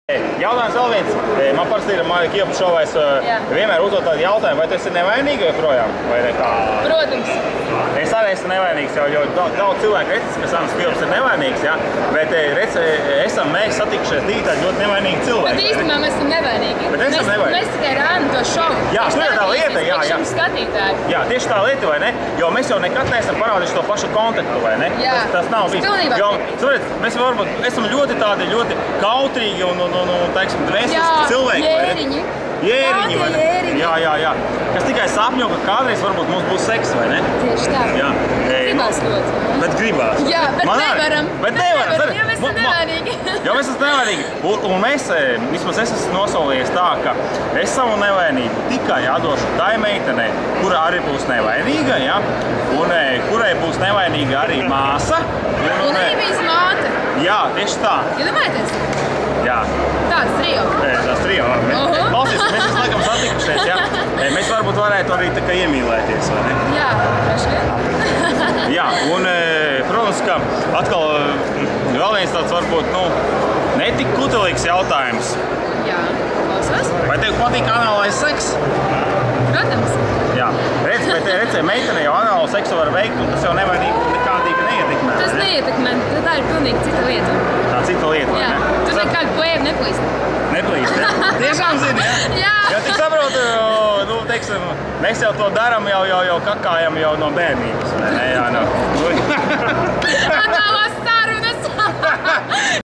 Jautājums vēl viens. Man parasti ir Kiepu šovā, es vienmēr uzdot tādu jautājumu, vai tu esi nevainīga joprojām? Vai ne tā? Protams. Es arī esmu nevainīgs, jo daudz cilvēku redz, ka Sandrs Kieps ir nevainīgs, ja? Bet redz, esam mēs satikušies divi tādi ļoti nevainīgi cilvēki. Bet īstenībā mēs esam nevainīgi. Bet esam nevainīgi. Mēs tikai rādām to šovu. Jā, tur ir tā lieta, jā. Skatītāji. Jā, tieši tā lieta, vai ne? Jo mēs jau nekad neesam parādījuši to pašu kontaktu, vai ne? Jā. Tas nav bijis. Jo, mēs varbūt esam ļoti kautrīgi un teiksim, dvēseles cilvēki. Jēriņi. Jēriņi, vai ne? Jā. Kas tikai sapņo, ka kādreiz varbūt mums būs seks, vai ne? Tieši tā. Jā. Gribās ļoti. Bet gribās. Jā, bet nevaram. Bet nevaram. Jo mēs esam nevainīgi. Jo mēs esam nevainīgi. Un mēs, vismaz es esmu nosolījies tā, ka es savu nevainību tikai atdošu tai meitenei, kura arī būs nevainīga, ja? Un kurai būs nevainīga arī māsa. Un arī viņas māte. Jā, tieši tā. Iedomājieties? Jā. Tāds trio. Tas trio. Klausies, mēs esam laikam satikušies, ja? Mēs varbūt varētu arī tā kā iemīlēties, vai ne? Jā, droši vien. Jā, un, protams, ka atkal vēl viens tāds varbūt, netik kutelīgs jautājums. Jā, klausos. Vai tev patīk anālais seks? Protams. Jā, redz, meitene jau anālu seksu var veikt, un tas jau nevainīgi nekādīgi neietekmē. Tas neietekmē, tā ir pilnīgi cita lieta. Tā cita lieta, vai ne? Jā, tur nekāda plēva neplīst. Neplīst, ne? Tiešām zini, ja? Jā. Jo tik saprotu, teiksim, mēs jau to daram, jau kakājam jau no bērnības, vai ne? Jā,